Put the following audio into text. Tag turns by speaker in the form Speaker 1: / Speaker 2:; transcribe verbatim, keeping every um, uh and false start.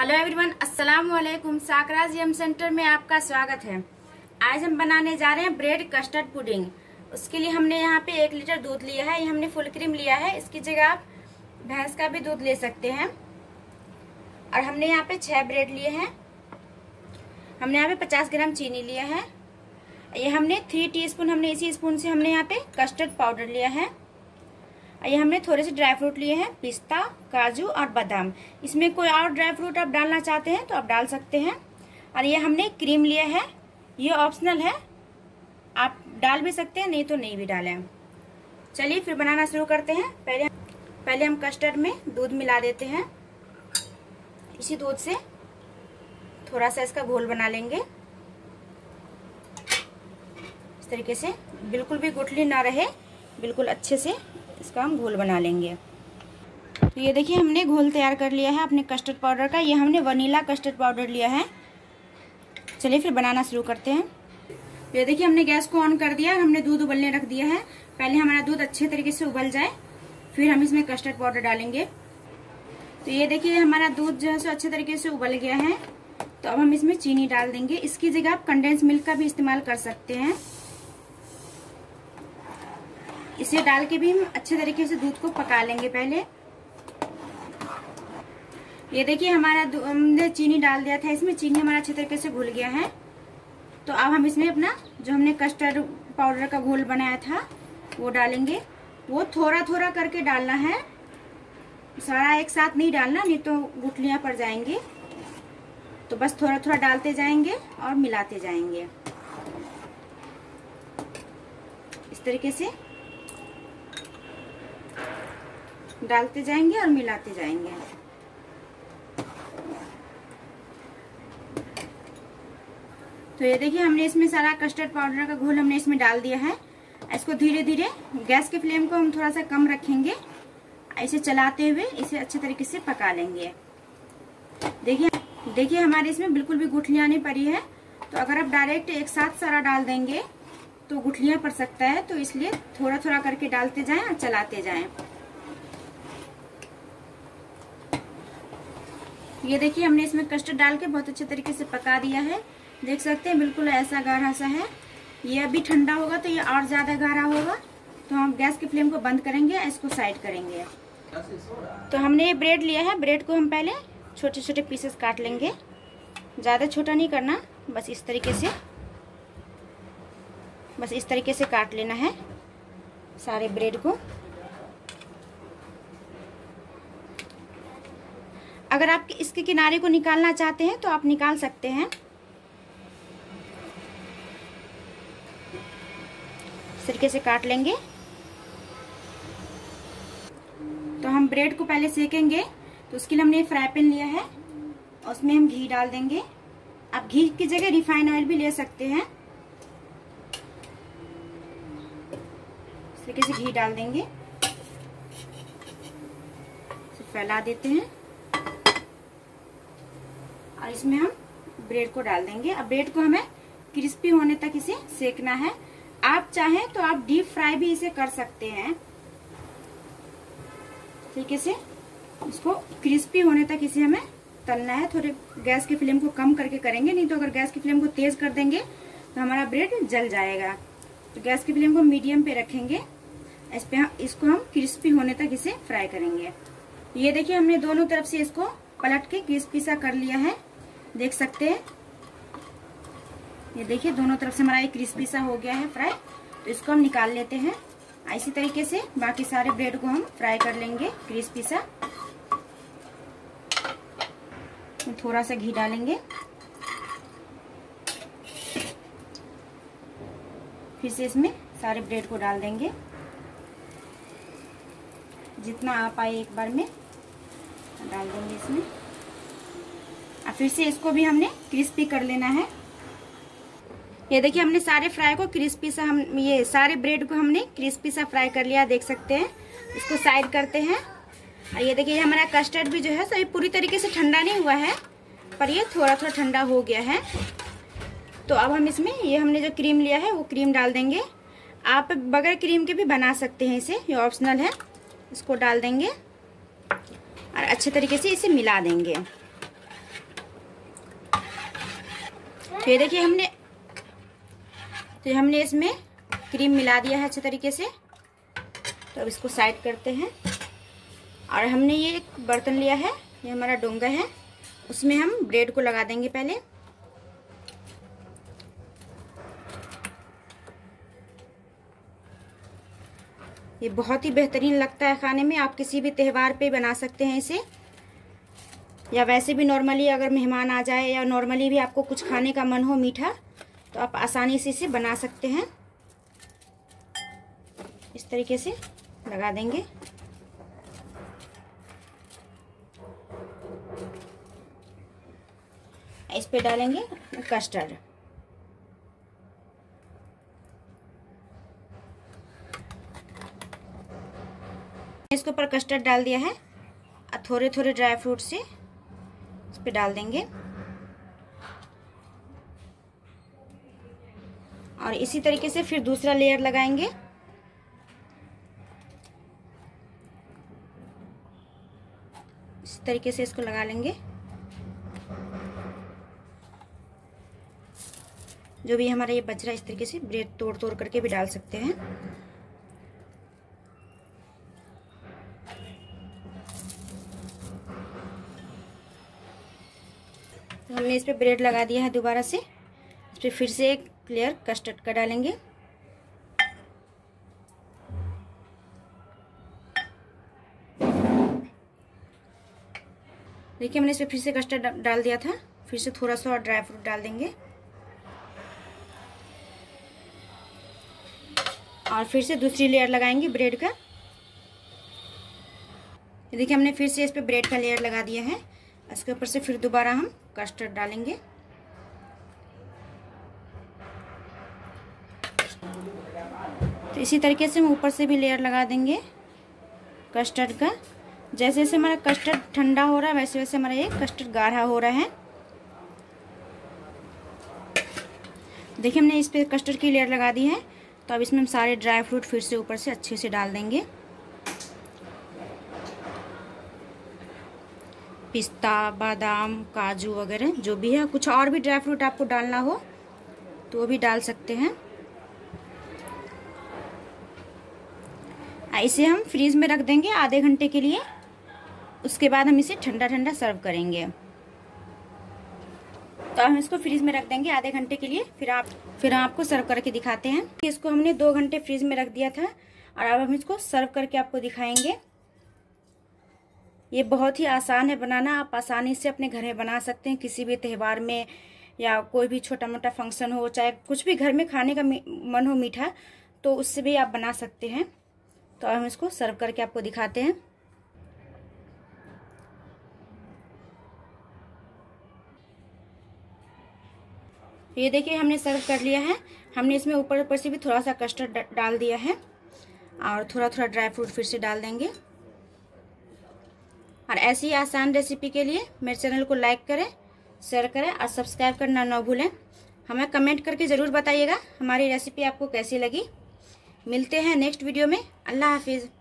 Speaker 1: Hello everyone, अस्सलाम वालेकुम। साकराज यम centre में आपका स्वागत है। आज हम बनाने जा रहे हैं ब्रेड कस्टर्ड पुडिंग। उसके लिए हमने यहाँ पे एक लीटर दूध लिया है। ये हमने फुल क्रीम लिया है। इसकी जगह आप भैंस का भी दूध ले सकते हैं। और हमने यहाँ पे छह ब्रेड लिए हैं। हमने यहाँ पे पचास ग्राम चीनी लिया है। ये हमने थ्री टी स्पून हमने इसी स्पून से हमने यहाँ पे कस्टर्ड पाउडर लिया है। ये हमने थोड़े से ड्राई फ्रूट लिए हैं, पिस्ता, काजू और बादाम। इसमें कोई और ड्राई फ्रूट आप डालना चाहते हैं तो आप डाल सकते हैं। और ये हमने क्रीम लिया है। ये ऑप्शनल है, आप डाल भी सकते हैं, नहीं तो नहीं भी डालें। चलिए फिर बनाना शुरू करते हैं। पहले पहले हम कस्टर्ड में दूध मिला देते हैं। इसी दूध से थोड़ा सा इसका घोल बना लेंगे। इस तरीके से बिल्कुल भी गुठली ना रहे, बिल्कुल अच्छे से इसका हम घोल बना लेंगे। तो ये देखिए हमने घोल तैयार कर लिया है अपने कस्टर्ड पाउडर का। ये हमने वनीला कस्टर्ड पाउडर लिया है। चलिए फिर बनाना शुरू करते हैं। ये देखिए हमने गैस को ऑन कर दिया और हमने दूध उबलने रख दिया है। पहले हमारा दूध अच्छे तरीके से उबल जाए, फिर हम इसमें कस्टर्ड पाउडर डालेंगे। तो ये देखिए हमारा दूध जो है सो अच्छे तरीके से उबल गया है। तो अब हम इसमें चीनी डाल देंगे। इसकी जगह आप कंडेंस मिल्क का भी इस्तेमाल कर सकते हैं। इसे डाल के भी हम अच्छे तरीके से दूध को पका लेंगे। पहले ये देखिए हमारा हमने चीनी डाल दिया था, इसमें चीनी हमारा अच्छे तरीके से घुल गया है। तो अब हम इसमें अपना जो हमने कस्टर्ड पाउडर का घोल बनाया था वो डालेंगे। वो थोड़ा थोड़ा करके डालना है, सारा एक साथ नहीं डालना, नहीं तो गुठलियां पड़ जाएंगी। तो बस थोड़ा थोड़ा डालते जाएंगे और मिलाते जाएंगे इस तरीके से डालते जाएंगे और मिलाते जाएंगे। तो ये देखिए हमने इसमें सारा कस्टर्ड पाउडर का घोल हमने इसमें डाल दिया है। इसको धीरे धीरे गैस के फ्लेम को हम थोड़ा सा कम रखेंगे। ऐसे चलाते हुए इसे अच्छे तरीके से पका लेंगे। देखिए देखिए हमारे इसमें बिल्कुल भी गुठलियां नहीं पड़ी है। तो अगर आप डायरेक्ट एक साथ सारा डाल देंगे तो गुठलियां पड़ सकता है। तो इसलिए थोड़ा थोड़ा करके डालते जाएं और चलाते जाएं। ये देखिए हमने इसमें कस्टर्ड डाल के बहुत अच्छे तरीके से पका दिया है। देख सकते हैं बिल्कुल ऐसा गाढ़ा सा है। ये अभी ठंडा होगा तो ये और ज्यादा गाढ़ा होगा। तो हम गैस के फ्लेम को बंद करेंगे, इसको साइड करेंगे। तो हमने ये ब्रेड लिया है। ब्रेड को हम पहले छोटे छोटे पीसेस काट लेंगे। ज्यादा छोटा नहीं करना, बस इस तरीके से बस इस तरीके से काट लेना है सारे ब्रेड को। अगर आप इसके किनारे को निकालना चाहते हैं तो आप निकाल सकते हैं। इस तरीके से काट लेंगे। तो हम ब्रेड को पहले सेकेंगे। तो उसके लिए हमने फ्राई पैन लिया है और उसमें हम घी डाल देंगे। आप घी की जगह रिफाइंड ऑयल भी ले सकते हैं। इस तरीके से घी डाल देंगे, फैला देते हैं और इसमें हम ब्रेड को डाल देंगे। अब ब्रेड को हमें क्रिस्पी होने तक इसे सेकना है। आप चाहें तो आप डीप फ्राई भी इसे कर सकते हैं। ठीक है, से इसको क्रिस्पी होने तक इसे हमें तलना है। थोड़े गैस की फ्लेम को कम करके करेंगे, नहीं तो अगर गैस की फ्लेम को तेज कर देंगे तो हमारा ब्रेड जल जाएगा। तो गैस की फ्लेम को मीडियम पे रखेंगे। इस पे हम इसको हम क्रिस्पी होने तक इसे फ्राई करेंगे। ये देखिए हमने दोनों तरफ से इसको पलट के क्रिस्पी सा कर लिया है। देख सकते हैं, ये देखिए दोनों तरफ से हमारा ये क्रिस्पी सा हो गया है फ्राई। तो इसको हम निकाल लेते हैं। इसी तरीके से बाकी सारे ब्रेड को हम फ्राई कर लेंगे क्रिस्पी सा। थोड़ा सा घी डालेंगे, फिर से इसमें सारे ब्रेड को डाल देंगे। जितना आ पाए एक बार में डाल देंगे इसमें। और फिर से इसको भी हमने क्रिस्पी कर लेना है। ये देखिए हमने सारे फ्राई को क्रिस्पी सा हम ये सारे ब्रेड को हमने क्रिस्पी सा फ्राई कर लिया। देख सकते हैं, इसको साइड करते हैं। और ये देखिए हमारा कस्टर्ड भी जो है सही पूरी तरीके से ठंडा नहीं हुआ है, पर ये थोड़ा थोड़ा ठंडा हो गया है। तो अब हम इसमें ये हमने जो क्रीम लिया है वो क्रीम डाल देंगे। आप बगैर क्रीम के भी बना सकते हैं इसे, ये ऑप्शनल है। इसको डाल देंगे और अच्छे तरीके से इसे मिला देंगे। तो ये देखिए हमने तो हमने इसमें क्रीम मिला दिया है अच्छे तरीके से। तो अब इसको साइड करते हैं और हमने ये एक बर्तन लिया है, ये हमारा डोंगा है, उसमें हम ब्रेड को लगा देंगे पहले। ये बहुत ही बेहतरीन लगता है खाने में। आप किसी भी त्यौहार पे बना सकते हैं इसे, या वैसे भी नॉर्मली अगर मेहमान आ जाए या नॉर्मली भी आपको कुछ खाने का मन हो मीठा, तो आप आसानी से इसे बना सकते हैं। इस तरीके से लगा देंगे। इस पे डालेंगे कस्टर्ड। इसके ऊपर कस्टर्ड डाल दिया है और थोड़े थोड़े ड्राई फ्रूट से इस पे डाल देंगे और इसी तरीके से फिर दूसरा लेयर लगाएंगे। इस तरीके से इसको लगा लेंगे। जो भी हमारा ये बच रहा है, इस तरीके से ब्रेड तोड़ तोड़ करके भी डाल सकते हैं। तो हमने इस पे ब्रेड लगा दिया है दोबारा से। इस पे फिर से एक लेयर कस्टर्ड का डालेंगे। देखिए हमने इस पे फिर से कस्टर्ड डाल दिया था, फिर से थोड़ा सा और ड्राई फ्रूट डाल देंगे और फिर से दूसरी लेयर लगाएंगे ब्रेड का। देखिए हमने फिर से इस पे ब्रेड का लेयर लगा दिया है। इसके ऊपर से फिर दोबारा हम कस्टर्ड डालेंगे। तो इसी तरीके से हम ऊपर से भी लेयर लगा देंगे कस्टर्ड का। जैसे जैसे हमारा कस्टर्ड ठंडा हो रहा है, वैसे वैसे हमारा ये कस्टर्ड गाढ़ा हो रहा है। देखिए हमने इस पे कस्टर्ड की लेयर लगा दी है। तो अब इसमें हम सारे ड्राई फ्रूट फिर से ऊपर से अच्छे से डाल देंगे। पिस्ता, बादाम, काजू वगैरह जो भी है, कुछ और भी ड्राई फ्रूट आपको डालना हो तो वो भी डाल सकते हैं। इसे हम फ्रीज में रख देंगे आधे घंटे के लिए। उसके बाद हम इसे ठंडा ठंडा सर्व करेंगे। तो हम इसको फ्रीज में रख देंगे आधे घंटे के लिए, फिर आप फिर हम आपको सर्व करके दिखाते हैं। इसको हमने दो घंटे फ्रीज में रख दिया था और अब हम इसको सर्व करके आपको दिखाएंगे। ये बहुत ही आसान है बनाना। आप आसानी से अपने घर में बना सकते हैं, किसी भी त्यौहार में या कोई भी छोटा मोटा फंक्शन हो, चाहे कुछ भी घर में खाने का मन हो मीठा, तो उससे भी आप बना सकते हैं। तो हम इसको सर्व करके आपको दिखाते हैं। ये देखिए हमने सर्व कर लिया है। हमने इसमें ऊपर ऊपर से भी थोड़ा सा कस्टर्ड डाल दिया है और थोड़ा थोड़ा ड्राई फ्रूट फिर से डाल देंगे। और ऐसी ही आसान रेसिपी के लिए मेरे चैनल को लाइक करें, शेयर करें और सब्सक्राइब करना ना भूलें। हमें कमेंट करके ज़रूर बताइएगा हमारी रेसिपी आपको कैसी लगी। मिलते हैं नेक्स्ट वीडियो में। अल्लाह हाफिज़।